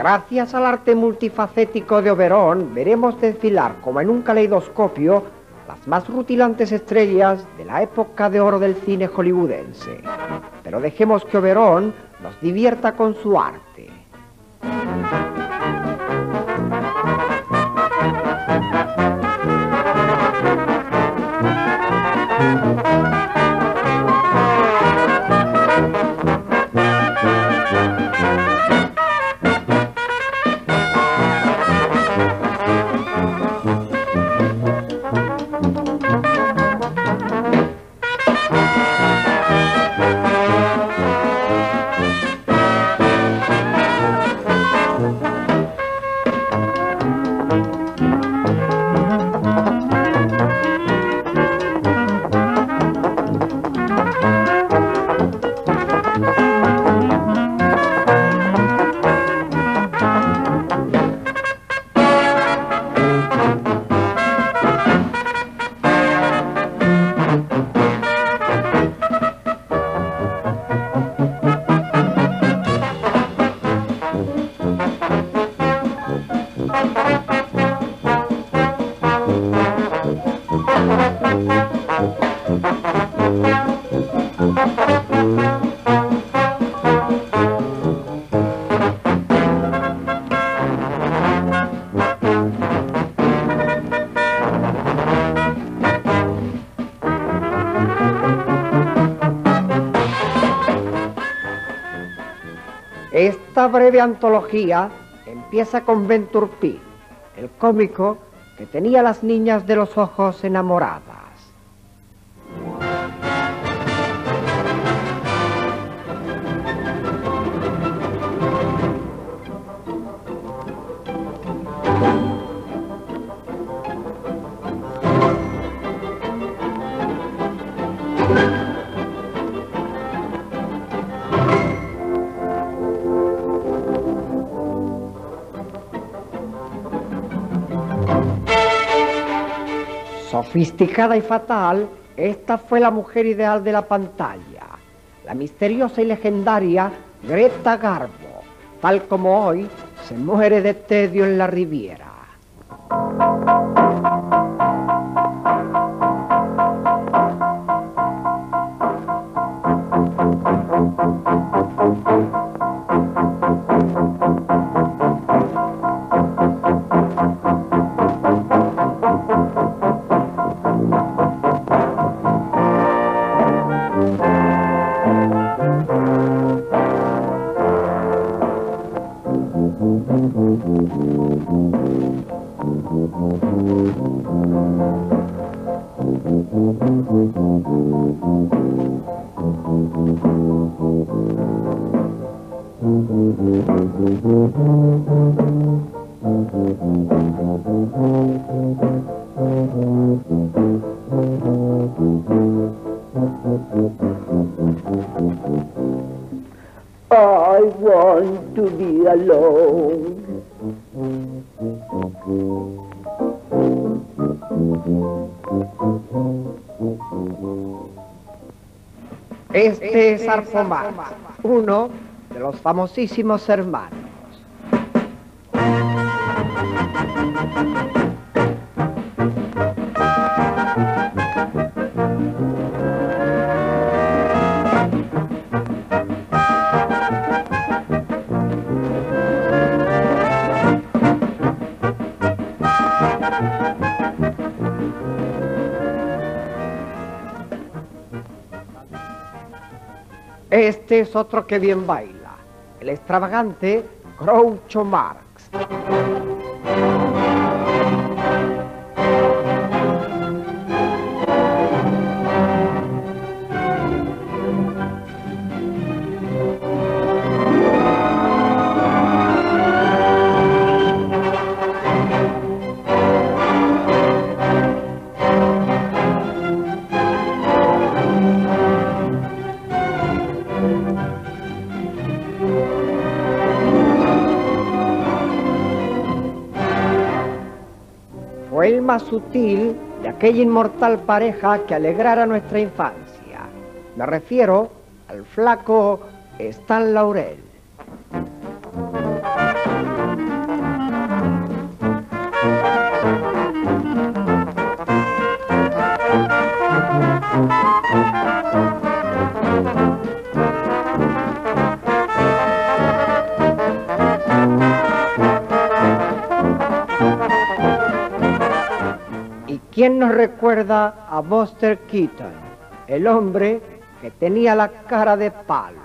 Gracias al arte multifacético de Oberón, veremos desfilar como en un caleidoscopio las más rutilantes estrellas de la época de oro del cine hollywoodense. Pero dejemos que Oberón nos divierta con su arte. Esta breve antología empieza con Ben Turpin, el cómico que tenía a las niñas de los ojos enamoradas. Sofisticada y fatal, esta fue la mujer ideal de la pantalla, la misteriosa y legendaria Greta Garbo, tal como hoy se muere de tedio en la Riviera. I want to be alone. Este es Arpomax, uno de los famosísimos hermanos. Este es otro que bien baila, el extravagante Groucho Marx. Fue el más sutil de aquella inmortal pareja que alegrara nuestra infancia. Me refiero al flaco Stan Laurel. ¿Quién nos recuerda a Buster Keaton, el hombre que tenía la cara de palo?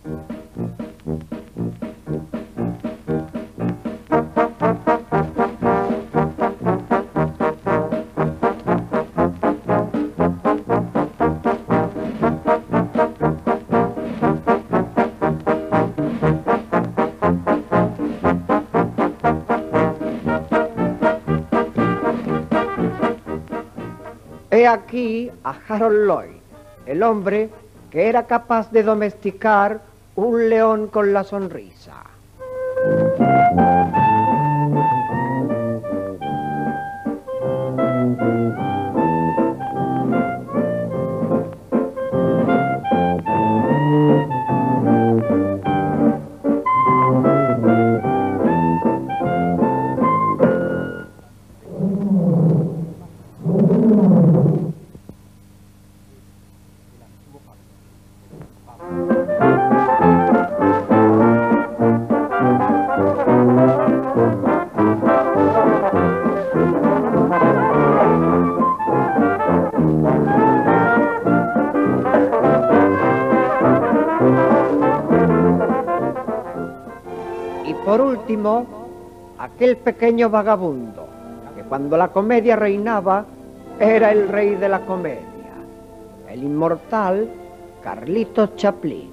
He aquí a Harold Lloyd, el hombre que era capaz de domesticar un león con la sonrisa. Y por último, aquel pequeño vagabundo, que cuando la comedia reinaba, era el rey de la comedia, el inmortal Carlitos Chaplin.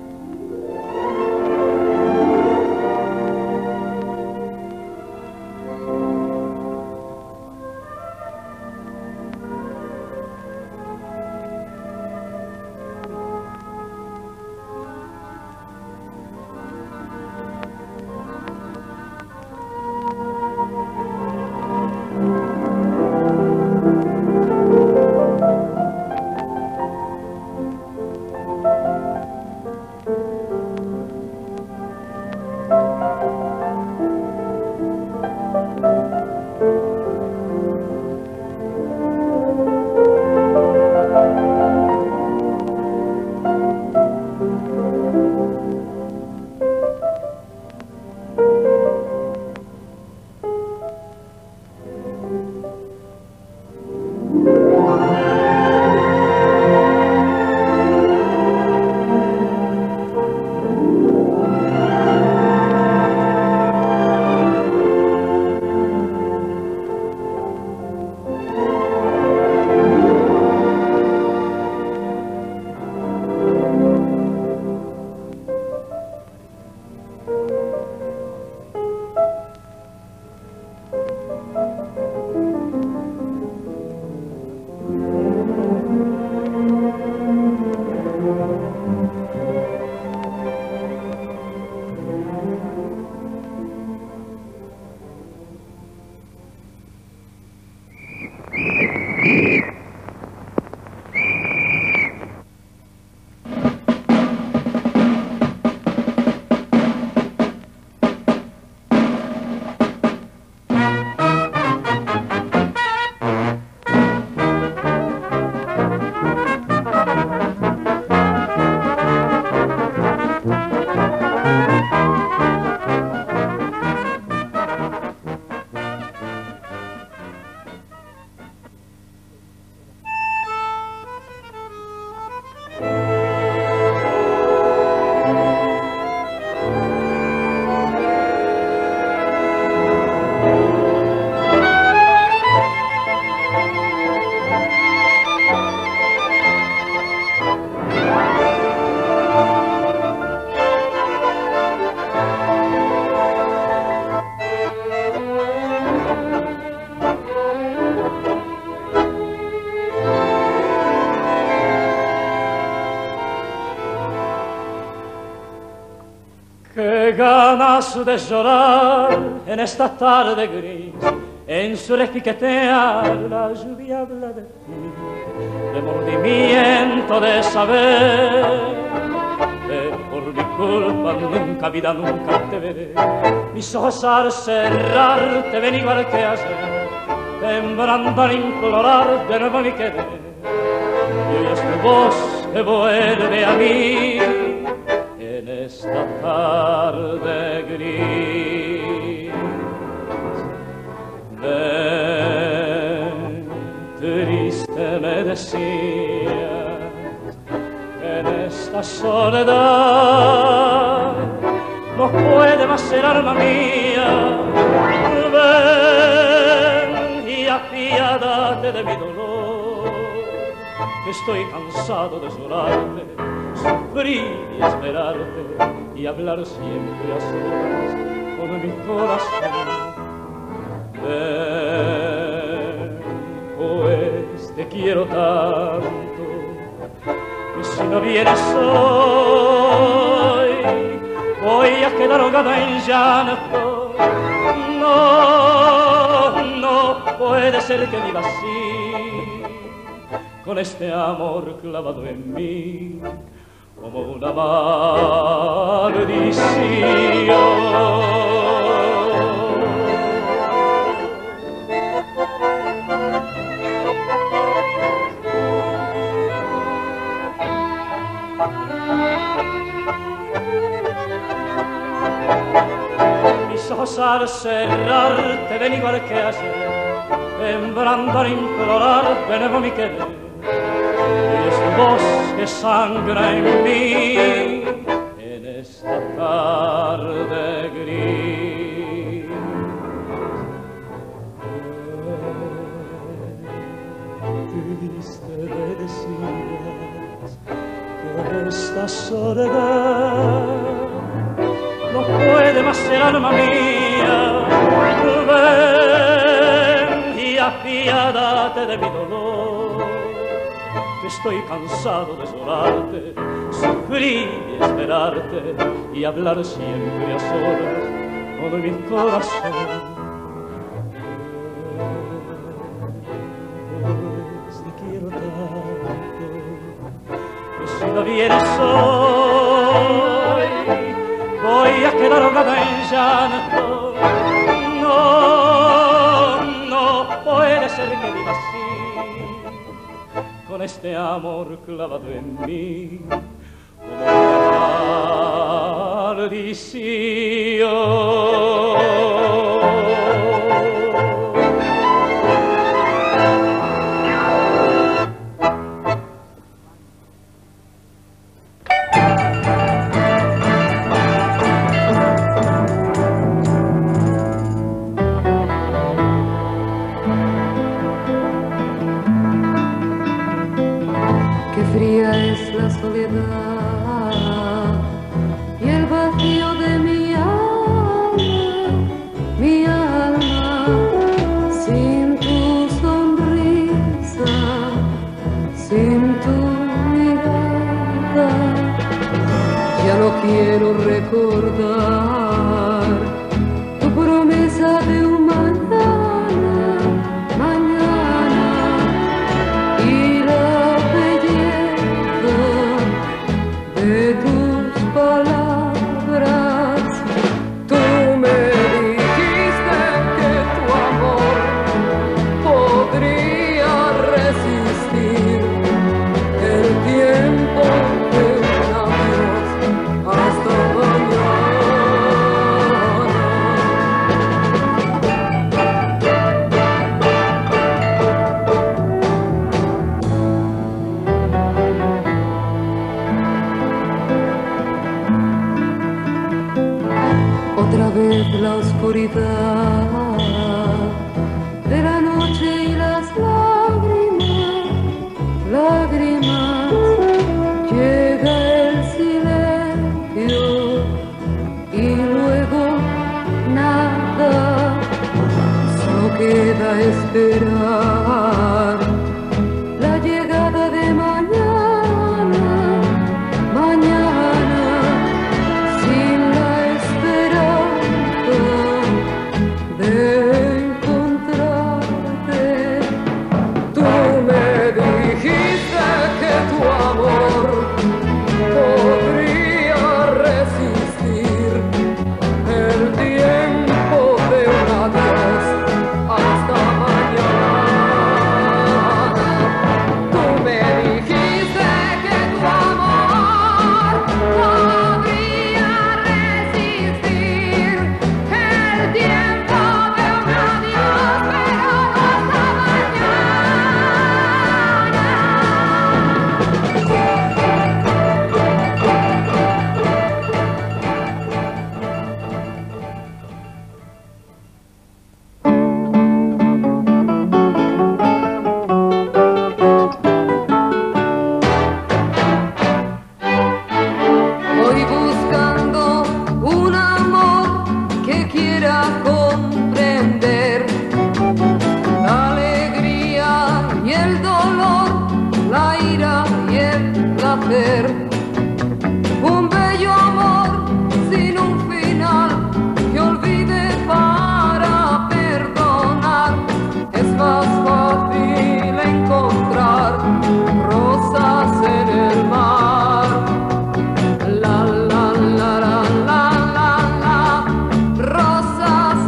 Qué ganas de llorar en esta tarde gris, en su repiquetear la lluvia habla de ti, remordimiento de saber que por mi culpa nunca, vida, nunca te veré. Mis ojos al cerrar te ven igual que ayer, temblando al implorar de nuevo mi querer. Y hoy es tu voz que vuelve a mí en esta tarde gris. Ven, decías que en esta soledad no puede más ser alma mía. Ven y apiádate de mi dolor, que estoy cansado de llorarte, sufrir y esperarte y hablar siempre a solas con mi corazón. Ven, pues te quiero tanto, que si no vienes hoy voy a quedar ahogada en llanto. No, no puede ser que viva así, con este amor clavado en mí como una maldición. Mis ojos al cerrarte ven igual que ayer, temblando al implorar de nuevo mi querer. Y es tu voz que sangra en mí en esta tarde gris. Triste me decías que en esta soledad no puede más ser alma mía. Ven y apiádate de mi dolor, que estoy cansado de llorarte, sufrir y esperarte y hablar siempre a solas con mi corazón. Pues te quiero tanto, que si no vienes hoy voy a quedar ahogada en llanto. No, no puede ser que viva así, con este amor clavado en mí como una maldición. Fría es la soledad y el vacío de mi alma, sin tu sonrisa, sin tu mirada. Ya no quiero recordar tu promesa de un mañana y la de tus palabras. Tú me dijiste que tu amor podría resistir el tiempo de un adiós hasta mañana. Otra vez la oscuridad de la noche y las lágrimas, llega el silencio y luego nada, solo queda esperar la llegada de mañana. Sin la esperanza de encontrarte. Tú me dijiste que tu amor podría resistir el tiempo de un adiós hasta mañana. pudiera comprender la alegría y el dolor, la ira y el placer. Un bello amor sin un final que olvide para perdonar. Es más fácil encontrar rosas en el mar. La la la la la la la, rosas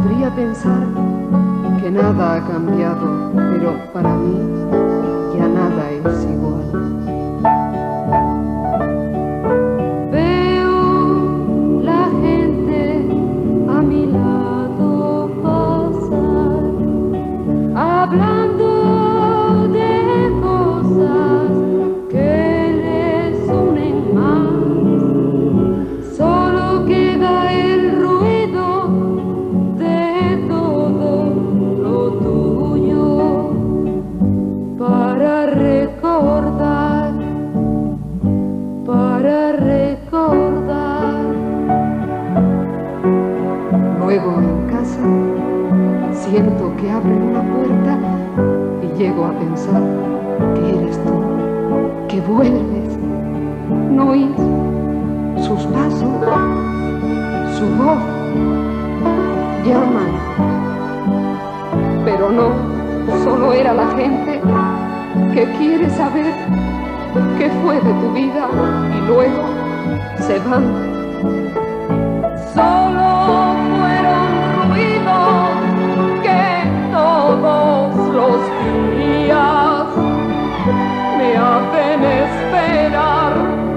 Podría pensar que nada ha cambiado, pero para mí ya nada es igual. Veo la gente a mi lado pasar, hablando de cosas que les unen más. Solo queda el ruido de todo lo tuyo para recordar, para recordar. Luego en casa siento que abren una puerta y llego a pensar que eres tú, que vuelves. No oís sus pasos, su voz, llaman, pero no, solo era la gente que quiere saber qué fue de tu vida y luego se van. Solo fueron ruidos que todos los días me hacen esperar,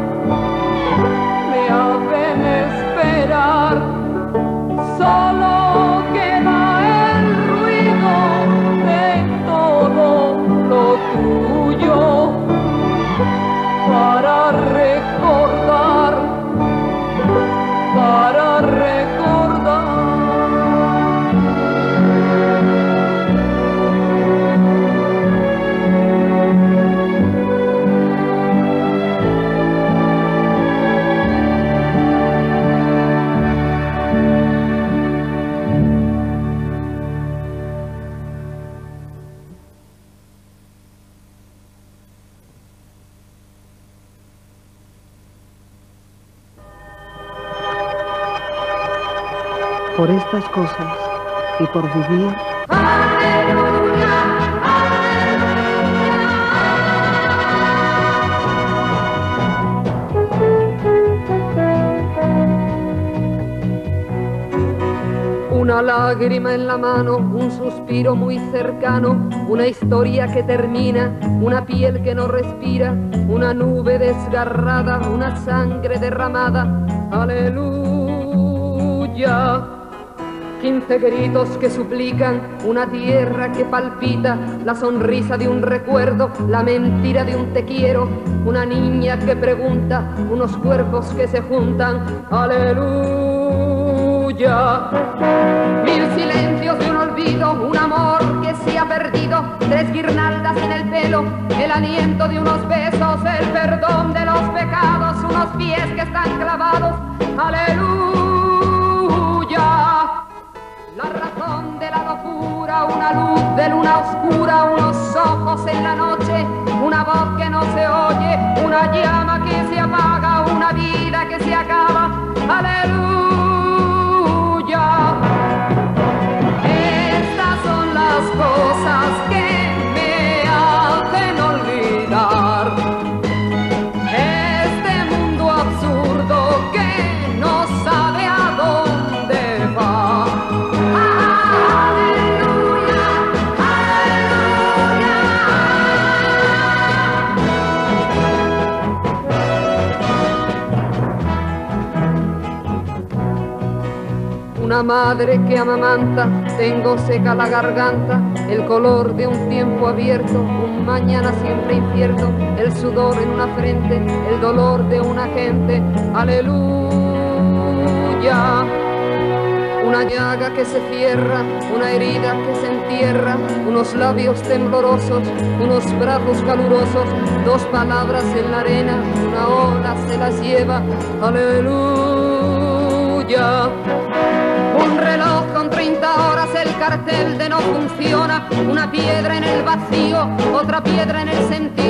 me hacen esperar. Solo queda el ruido de todo lo tuyo para recordar, para recordar. Por estas cosas y por vivir. Una lágrima en la mano, un suspiro muy cercano, una historia que termina, una piel que no respira, una nube desgarrada, una sangre derramada. Aleluya. 15 gritos que suplican, una tierra que palpita, la sonrisa de un recuerdo, la mentira de un te quiero, una niña que pregunta, unos cuerpos que se juntan. Aleluya. 1000 silencios de un olvido, un amor que se ha perdido, 3 guirnaldas en el pelo, el aliento de unos besos, el perdón de los pecados, unos pies que están clavados. Aleluya. La razón de la locura, una luz de luna oscura, unos ojos en la noche, una voz que no se oye, una llama que se apaga, una vida que se acaba. Aleluya. Estas son las cosas que me hacen olvidar este mundo absurdo que no sabe a dónde va. Una madre que amamanta, tengo seca la garganta, el color de un tiempo abierto, un mañana siempre incierto, el sudor en una frente, el dolor de una gente. Aleluya. Una llaga que se cierra, una herida que se entierra, unos labios temblorosos, unos brazos calurosos, 2 palabras en la arena, una ola se las lleva. Aleluya. Un reloj con 30 horas, el cartel de no funciona, una piedra en el vacío, otra piedra en el sentido.